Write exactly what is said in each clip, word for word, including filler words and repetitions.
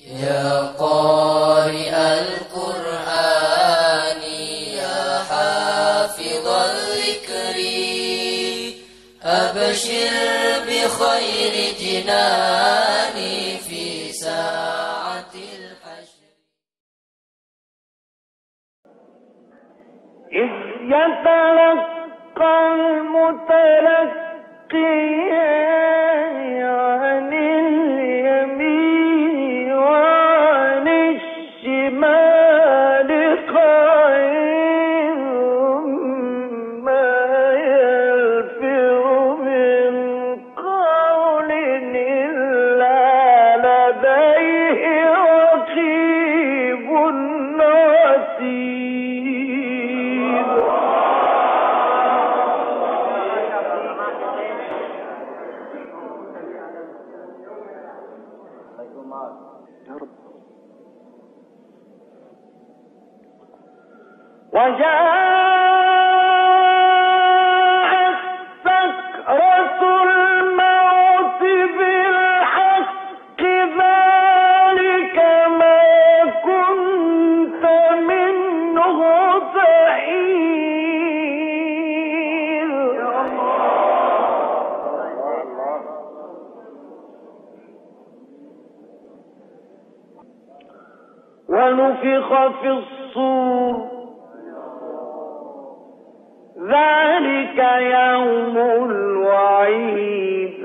يا قارئ القرآن يا حافظ الذكر أبشر بخير جنان في ساعة الحشر. إذ يتلقى المتلقيان عن اليمين وعن الشمال قعيد ما يلفظ من قول إلا لديه رقيب عتيد. وجاءت سكرة الموت بالحق ذلك ما كنت منه تحيد. ونفخ في الصور ذلك يوم الوعيد.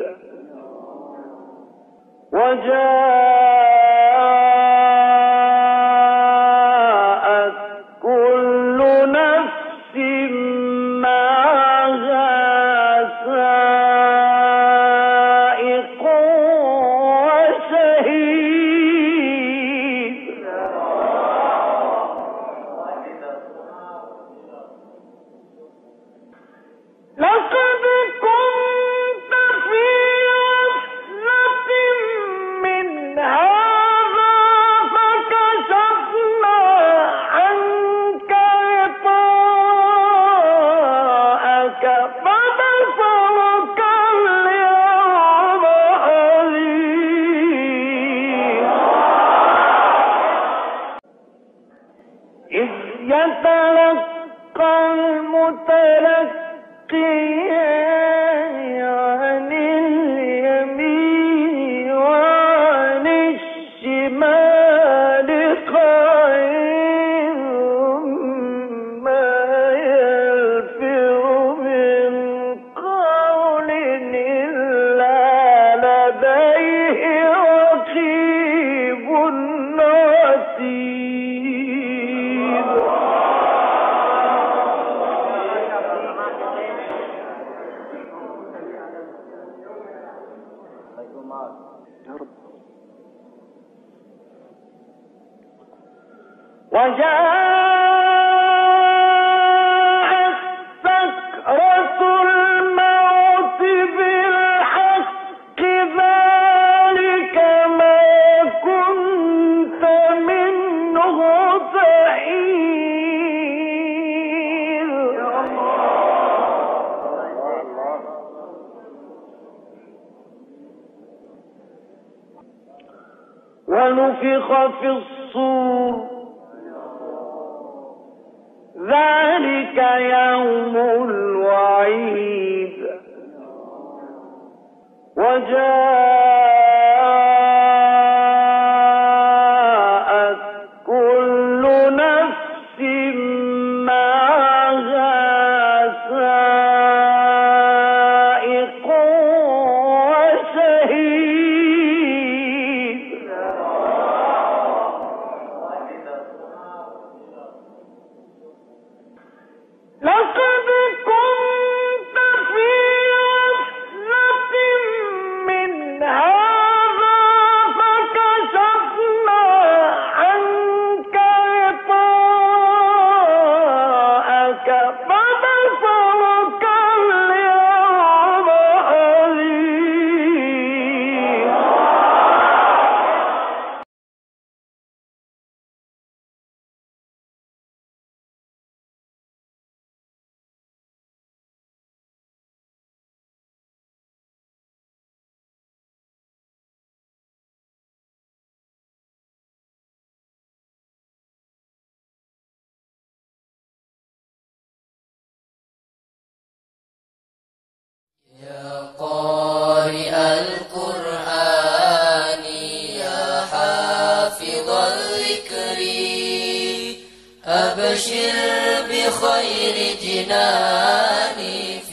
وجاءت كل نفس معها سائق وشهيد. لقد كنت في غفلة من هذا فكشفنا عنك غطاءك فبصرك اليوم حديد. إذ يتلقى المتلقيان عن اليمين وعن الشمال قعيد ما يلفظ من قول إلا لديه رقيب عتيد. وجاءت سكرة الموت بالحق ذلك ما كنت منه تحيد. ونفخ في الصور ذلك يوم الوعيد. وجاءت كل نفس معها سائق وشهيد. لقد كنت في غفلة من القرآن يا حافظ الذكر أبشر بخير جنان